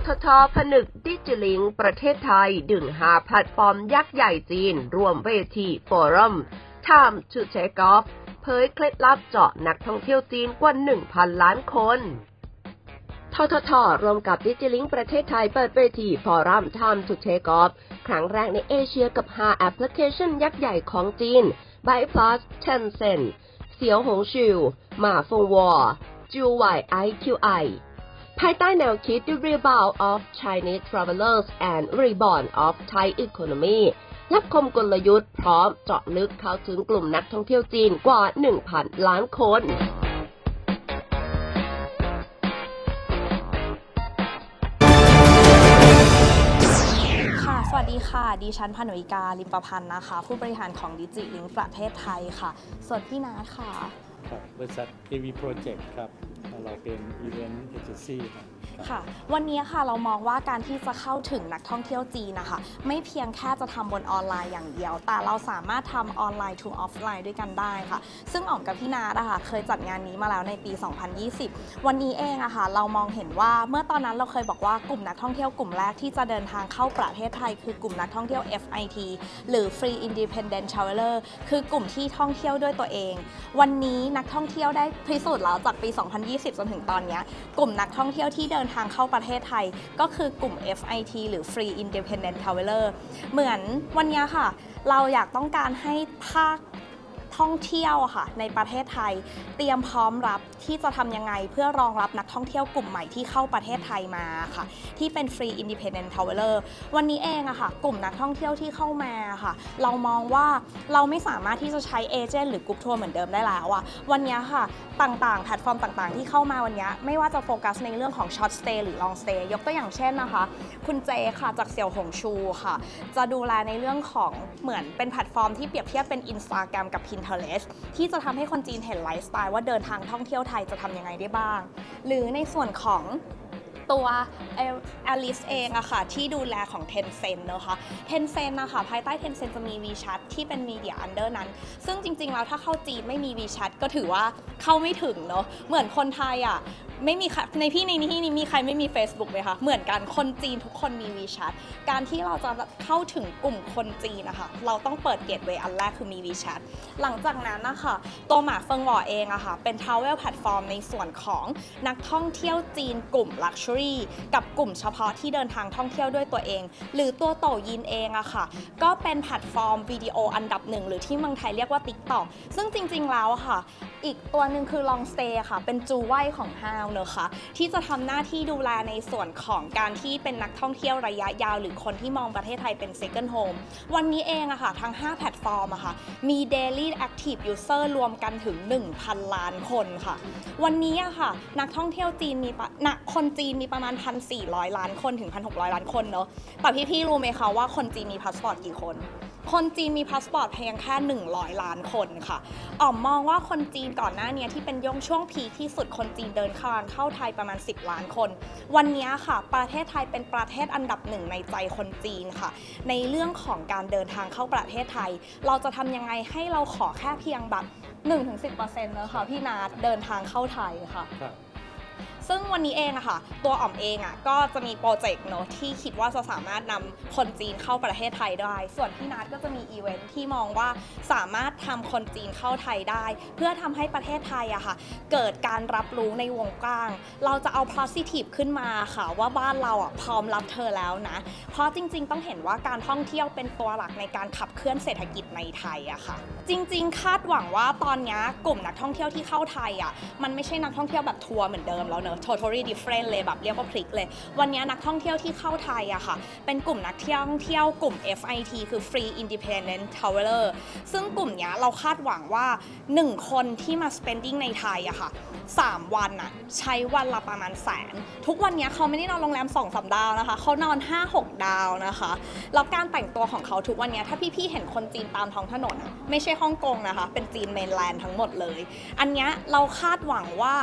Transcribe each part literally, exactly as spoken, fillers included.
ทท.ผนึกดิจิลิงก์ประเทศไทยดึงหาแพลตฟอร์มยักษ์ใหญ่จีนรวมเวทีโฟรัม Time to Take Off เผยเคล็ดลับเจาะนักท่องเที่ยวจีนกว่า หนึ่งพัน ล้านคนททท.ร่วมกับดิจิลิงก์ประเทศไทยเปิดเวทีโฟรัม Time to Take Off ครั้งแรกในเอเชียกับห้าแอปพลิเคชันยักษ์ใหญ่ของจีน BytePlus Tencent เสี่ยวหงชิวหมาฟงวอจูไว ไอ คิว ไอ ภายใต้แนวคิด The Rebound of Chinese Travelers and Reborn of Thai Economy รับคมกลยุทธ์พร้อมเจาะลึกเข้าถึงกลุ่มนักท่องเที่ยวจีนกว่า หนึ่งพัน ล้านคนสวัสดีค่ะดิฉันพนุยกาลิมประพันธ์นะคะผู้บริหารของดิจิลิงก์ประเทศไทยค่ะส่วนพี่นาทค่ะครับบริษัท เอ วี Project ครับเราเป็น Event Agency ครับค่ะวันนี้ค่ะเรามองว่าการที่จะเข้าถึงนักท่องเที่ยวจีนนะคะไม่เพียงแค่จะทำบนออนไลน์อย่างเดียวแต่เราสามารถทำออนไลน์ to ออฟไลน์ด้วยกันได้ค่ะซึ่งอ๋อมกับพี่นาทนะคะเคยจัดงานนี้มาแล้วในปี สองพันยี่สิบ วันนี้เองอะค่ะเรามองเห็นว่าเมื่อตอนนั้นเราเคยบอกว่ากลุ่มนักท่องเที่ยวกลุ่มแรกที่จะเดินทางเข้าประเทศไทยคือกลุ่มนักท่องเที่ยว เอฟ ไอ ที หรือ Free Independent Traveler คือกลุ่มที่ท่องเที่ยวด้วยตัวเองวันนี้นักท่องเที่ยวได้พิสูจน์แล้วจากปี สองพันยี่สิบ จนถึงตอนนี้กลุ่มนักท่องเที่ยวที่เดินทางเข้าประเทศไทยก็คือกลุ่ม เอฟ ไอ ที หรือ Free Independent Traveler เหมือนวันนี้ค่ะเราอยากต้องการให้ภาคท่องเที่ยวค่ะในประเทศไทยเตรียมพร้อมรับที่จะทำยังไงเพื่อรองรับนักท่องเที่ยวกลุ่มใหม่ที่เข้าประเทศไทยมาค่ะที่เป็น Free Independent Traveler วันนี้เองอะค่ะกลุ่มนักท่องเที่ยวที่เข้ามาค่ะเรามองว่าเราไม่สามารถที่จะใช้เอเจนต์หรือกรุ๊ปทัวร์เหมือนเดิมได้แล้วอะวันนี้ค่ะต่างๆแพลตฟอร์มต่างๆที่เข้ามาวันนี้ไม่ว่าจะโฟกัสในเรื่องของ Short Stay หรือ Long Stay ยกตัวอย่างเช่นนะคะคุณเจค่ะจากเสี่ยวหงชูค่ะจะดูแลในเรื่องของเหมือนเป็นแพลตฟอร์มที่เปรียบเทียบเป็น Instagram กับ Pinterest ที่จะทำให้คนจีนเห็นไลฟ์สไตล์ว่าเดินทางท่องเที่ยวไทยจะทำยังไงได้บ้างหรือในส่วนของตัว Alice เองอะค่ะที่ดูแลของ Tencent นะคะ Tencent นะคะภายใต้ Tencent จะมี WeChat ที่เป็น Media Under นั้นซึ่งจริงๆแล้วถ้าเข้าจีนไม่มี WeChat ก็ถือว่าเข้าไม่ถึงเนาะเหมือนคนไทยอะไม่มีในพี่ในที่นี้มีใครไม่มี Facebook ไหมคะเหมือนกันคนจีนทุกคนมี WeChat การที่เราจะเข้าถึงกลุ่มคนจีนนะคะเราต้องเปิดเกตเวย์อันแรกคือมี WeChat หลังจากนั้นนะคะตัวหมาเฟิงหว่อเองอะค่ะเป็น Travel Platform ในส่วนของนักท่องเที่ยวจีนกลุ่ม Luxury กับกลุ่มเฉพาะที่เดินทางท่องเที่ยวด้วยตัวเองหรือตัวโตยินเองอะค่ะก็เป็นแพลตฟอร์มวิดีโออันดับหนึ่งหรือที่เมืองไทยเรียกว่า TikTok ซึ่งจริงๆแล้วอะค่ะอีกตัวหนึ่งคือ Long Stay ค่ะเป็นจูไว่ของฮาวเนอะค่ะที่จะทำหน้าที่ดูแลในส่วนของการที่เป็นนักท่องเที่ยวระยะยาวหรือคนที่มองประเทศไทยเป็น Second Home วันนี้เองอะค่ะทั้งห้าแพลตฟอร์มอะค่ะมี Daily Active User รวมกันถึง หนึ่งพัน ล้านคนค่ะวันนี้อะค่ะนักท่องเที่ยวจีนมีนักคนจีนมีประมาณ หนึ่งพันสี่ร้อย ล้านคนถึง หนึ่งพันหกร้อย ล้านคนเนอะแต่พี่ๆรู้ไหมคะว่าคนจีนมีพาสปอร์ตกี่คนคนจีนมีพาสปอร์ตเพียงแค่หนึ่งร้อยล้านคนค่ะอ๋อมมองว่าคนจีนก่อนหน้านี้ที่เป็นย่งช่วงพีคที่สุดคนจีนเดินทางเข้าไทยประมาณสิบล้านคนวันนี้ค่ะประเทศไทยเป็นประเทศอันดับหนึ่งในใจคนจีนค่ะในเรื่องของการเดินทางเข้าประเทศไทยเราจะทำยังไงให้เราขอแค่เพียงแบบ หนึ่งถึงสิบเปอร์เซ็นต์ นะคะพี่นาทเดินทางเข้าไทยค่ะซึ่งวันนี้เองอะค่ะตัวอ๋อมเองอะก็จะมีโปรเจกต์เนอะที่คิดว่าจะสามารถนำคนจีนเข้าประเทศไทยได้ส่วนพี่นัทก็จะมีอีเวนท์ที่มองว่าสามารถทำคนจีนเข้าไทยได้เพื่อทำให้ประเทศไทยอะค่ะเกิดการรับรู้ในวงกว้างเราจะเอา positive ขึ้นมาค่ะว่าบ้านเราอะพร้อมรับเธอแล้วนะเพราะจริงๆต้องเห็นว่าการท่องเที่ยวเป็นตัวหลักในการขับเคลื่อนเศรษฐกิจในไทยอะค่ะจริงๆคาดหวังว่าตอนนี้กลุ่มนักท่องเที่ยวที่เข้าไทยอะมันไม่ใช่นักท่องเที่ยวแบบทัวร์เหมือนเดิมแล้วเนอะtotally different เลยแบบเรียกว่าพลิกเลยวันนี้นักท่องเที่ยวที่เข้าไทยอะค่ะเป็นกลุ่มนักท่องเที่ยวกลุ่ม เอฟ ไอ ที คือ Free Independent Traveler ซึ่งกลุ่มนี้เราคาดหวังว่าหนึ่งคนที่มา spending ในไทยอะค่ะสามวันอะใช้วันละประมาณแสนทุกวันนี้เขาไม่ได้นอนโรงแรมสองสามดาวนะคะเขานอน ห้าหก ดาวนะคะแล้วการแต่งตัวของเขาทุกวันนี้ถ้าพี่ๆเห็นคนจีนตามท้องถนนไม่ใช่ฮ่องกงนะคะเป็นจีนเมนแลนด์ทั้งหมดเลยอันนี้เราคาดหวังว่า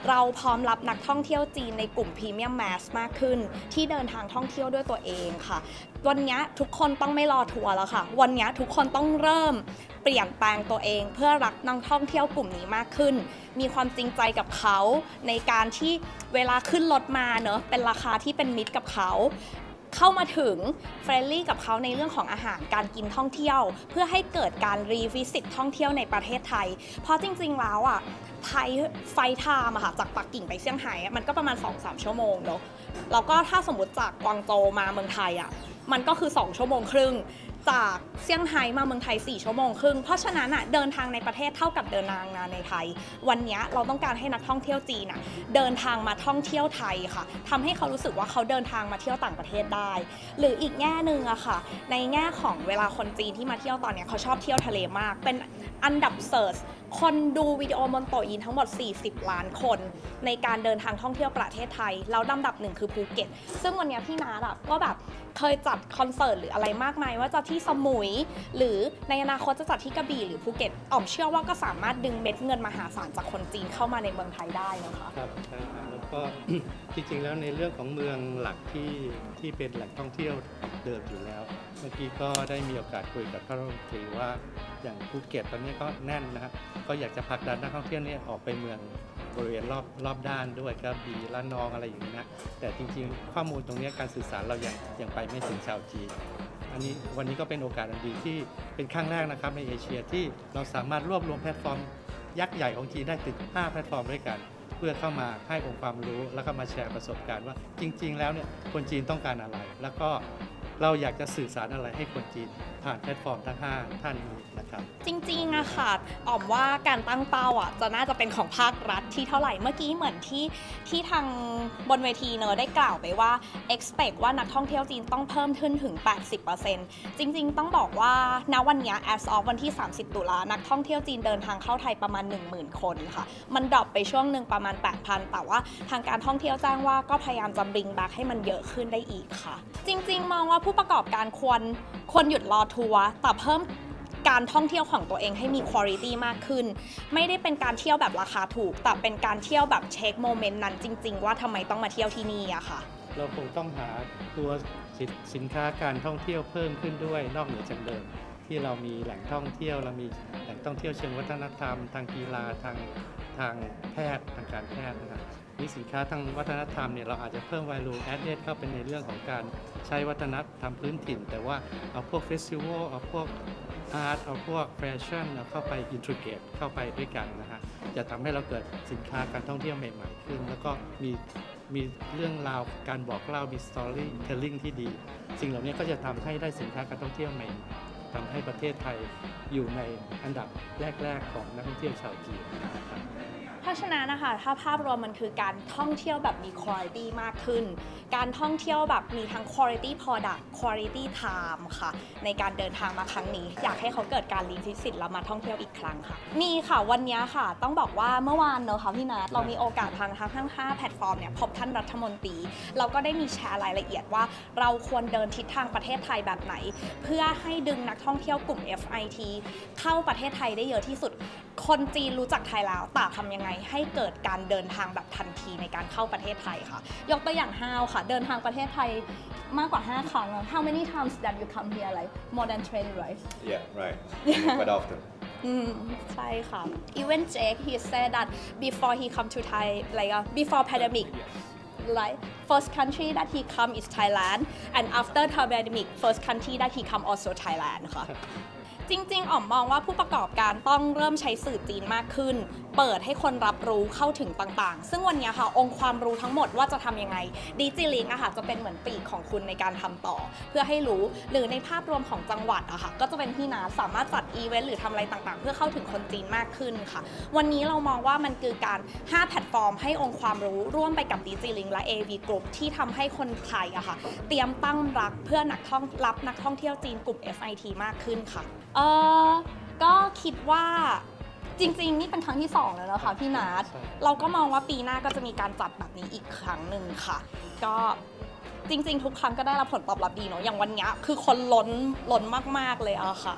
เราพร้อมรับนักท่องเที่ยวจีนในกลุ่มพรีเมียมแมสมากขึ้นที่เดินทางท่องเที่ยวด้วยตัวเองค่ะวันนี้ทุกคนต้องไม่รอทัวร์แล้วค่ะวันนี้ทุกคนต้องเริ่มเปลี่ยนแปลงตัวเองเพื่อรักนักท่องเที่ยวกลุ่มนี้มากขึ้นมีความจริงใจกับเขาในการที่เวลาขึ้นรถมาเนอะเป็นราคาที่เป็นมิตรกับเขาเข้ามาถึงเฟรนลี่กับเขาในเรื่องของอาหารการกินท่องเที่ยวเพื่อให้เกิดการรีวิสิตท่องเที่ยวในประเทศไทยเพราะจริงๆแล้วอ่ะไทยไฟไทม์อะค่ะจากปักกิ่งไปเซี่ยงไฮ้มันก็ประมาณ สองถึงสาม ชั่วโมงเนาะแล้วก็ถ้าสมมติจากกวางโจวมาเมืองไทยอ่ะมันก็คือสองชั่วโมงครึ่งจากเซี่ยงไฮ้มาเมืองไทยสี่ชั่วโมงครึ่งเพราะฉะนั้นอ่ะเดินทางในประเทศเท่ากับเดินทางงานในไทยวันนี้เราต้องการให้นักท่องเที่ยวจีนอ่ะเดินทางมาท่องเที่ยวไทยค่ะทำให้เขารู้สึกว่าเขาเดินทางมาเที่ยวต่างประเทศได้หรืออีกแง่หนึ่งอะค่ะในแง่ของเวลาคนจีนที่มาเที่ยวตอนนี้เขาชอบเที่ยวทะเลมากเป็นอันดับเซิร์ชคนดูวิดีโอบนโตอินทั้งหมดสี่สิบล้านคนในการเดินทางท่องเที่ยวประเทศไทยแล้วลำดับหนึ่งคือภูเก็ตซึ่งวันนี้พี่นาอะก็แบบเคยจัดคอนเสิร์ตหรืออะไรมากมายว่าจะที่สมุยหรือในอนาคตจะจัดที่กระบี่หรือภูเก็ตอ๋อมเชื่อว่าก็สามารถดึงเม็ดเงินมหาศาลจากคนจีนเข้ามาในเมืองไทยได้นะคะครับใช่ครับแล้วก็ จริงๆแล้วในเรื่องของเมืองหลักที่ที่เป็นแหล่งท่องเที่ยวเดิมอยู่แล้วเมื่อกี้ก็ได้มีโอกาสคุยกับท่านรัฐมนตรีว่าอย่างภูเก็ตตอนนี้ก็แน่นนะครับก็อยากจะผลักดันนักท่องเที่ยวเนี่ยออกไปเมืองบริเวณรอบรอบด้านด้วยกระบี่ละนองอะไรอย่างนี้นะแต่จริงๆข้อมูลตรงนี้การสื่อสารเรายังยังไปไม่ถึงชาวจีนอันนี้วันนี้ก็เป็นโอกาสอันดีที่เป็นครั้งแรกนะครับในเอเชียที่เราสามารถรวบรวมแพลตฟอร์มยักษ์ใหญ่ของจีนได้ถึงห้าแพลตฟอร์มด้วยกันเพื่อเข้ามาให้องค์ความรู้แล้วก็มาแชร์ประสบการณ์ว่าจริงๆแล้วเนี่ยคนจีนต้องการอะไรแล้วก็เราอยากจะสื่อสารอะไรให้คนจีนผ่านแพลตฟอร์มทั้งห้าท่านนี้นะครับจริงๆอะค่ะอ๋อมว่าการตั้งเป้าอะจะน่าจะเป็นของภาครัฐที่เท่าไหร่เมื่อกี้เหมือนที่ที่ทางบนเวทีเนอะได้กล่าวไปว่า expect ว่านักท่องเที่ยวจีนต้องเพิ่มขึ้นถึง แปดสิบเปอร์เซ็นต์ จริงๆต้องบอกว่าณวันนี้ as of วันที่สามสิบตุลานักท่องเที่ยวจีนเดินทางเข้าไทยประมาณ หนึ่งหมื่น คนค่ะมันดรอปไปช่วงหนึ่งประมาณ แปดพัน แต่ว่าทางการท่องเที่ยวแจ้งว่าก็พยายามจะ bring back ให้มันเยอะขึ้นได้อีกค่ะจริงๆมองว่าผู้ประกอบการควรควรหยุดรอทัวร์แต่เพิ่มการท่องเที่ยวของตัวเองให้มีคุณภาพมากขึ้นไม่ได้เป็นการเที่ยวแบบราคาถูกแต่เป็นการเที่ยวแบบเช็คโมเมนต์นั้นจริงๆว่าทำไมต้องมาเที่ยวที่นี่อะค่ะเราคงต้องหาตัวสินค้าการท่องเที่ยวเพิ่มขึ้นด้วยนอกเหนือจากเดิมที่เรามีแหล่งท่องเที่ยวเรามีแหล่งท่องเที่ยวเชิงวัฒนธรรมทางกีฬาทางทางแพทย์ทางการแพทย์นะครับมีสินค้าทางวัฒนธรรมเนี่ยเราอาจจะเพิ่ม value added เข้าไปในเรื่องของการใช้วัฒนธรรมพื้นถิ่นแต่ว่าเอาพวกเฟสติวัลเอาพวกอาร์ตเอาพวกแฟชั่นเอาเข้าไปอินทิเกรตเข้าไปด้วยกันนะฮะจะทำให้เราเกิดสินค้าการท่องเที่ยวใหม่ๆขึ้นแล้วก็มีมีเรื่องราวการบอกเล่ามี storytelling ที่ดีสิ่งเหล่านี้ก็จะทำให้ได้สินค้าการท่องเที่ยวใหม่ทำให้ประเทศไทยอยู่ในอันดับแรกๆของนักท่องเที่ยวชาวจีนนะครับเพราะฉะนั้นนะคะถ้าภาพรวมมันคือการท่องเที่ยวแบบมี quality มากขึ้นการท่องเที่ยวแบบมีทั้ง quality product quality time ค่ะในการเดินทางมาครั้งนี้อยากให้เขาเกิดการรีวิสิตแล้วมาท่องเที่ยวอีกครั้งค่ะมีค่ะวันนี้ค่ะต้องบอกว่าเมื่อวานเนอะค่ะพี่นัทเรามีโอกาสทางทั้งห้าแพลตฟอร์มเนี่ยพบท่านรัฐมนตรีเราก็ได้มีแชร์รายละเอียดว่าเราควรเดินทิศทางประเทศไทยแบบไหนเพื่อให้ดึงนักท่องเที่ยวกลุ่ม เอฟ ไอ ที เข้าประเทศไทยได้เยอะที่สุดคนจีนรู้จักไทยแล้วแต่ทำยังไงให้เกิดการเดินทางแบบทันทีในการเข้าประเทศไทยค่ะยกตัวอย่างฮาวค่ะเดินทางประเทศไทยมากกว่าห้าครั้ง How many times that you come here like more than twenty right Yeah right quite often อืมใช่ค่ะ Even Jake he said that before he come to Thai like uh, before pandemic like first country that he come is Thailand and after pandemic first country that he come also Thailand ค่ะจริงๆอ๋อมมองว่าผู้ประกอบการต้องเริ่มใช้สื่อจีนมากขึ้นเปิดให้คนรับรู้เข้าถึงต่างๆซึ่งวันนี้ค่ะองค์ความรู้ทั้งหมดว่าจะทำยังไงดิจิลิงก์อะค่ะจะเป็นเหมือนปีกของคุณในการทำต่อเพื่อให้รู้หรือในภาพรวมของจังหวัดอะค่ะก็จะเป็นที่นาสามารถจัดอีเวนต์หรือทำอะไรต่างๆเพื่อเข้าถึงคนจีนมากขึ้นค่ะวันนี้เรามองว่ามันคือการห้าแพลตฟอร์มให้องค์ความรู้ร่วมไปกับดิจิลิงก์และ เอ วี Group ที่ทำให้คนไทยอะค่ะเตรียมตั้งรับเพื่อนักท่องรับนักท่องเที่ยวจีนกลุ่ม เอฟ ไอ ที มากขึ้นค่ะเออก็คิดว่าจริงๆนี่เป็นครั้งที่สองแล้วนะคะพี่นัทเราก็มองว่าปีหน้าก็จะมีการจัดแบบนี้อีกครั้งหนึ่งค่ะก็จริงๆทุกครั้งก็ได้รับผลตอบรับดีเนาะอย่างวันนี้คือคนล้นล้นมากๆเลยอะค่ะ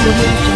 Audio Jungle.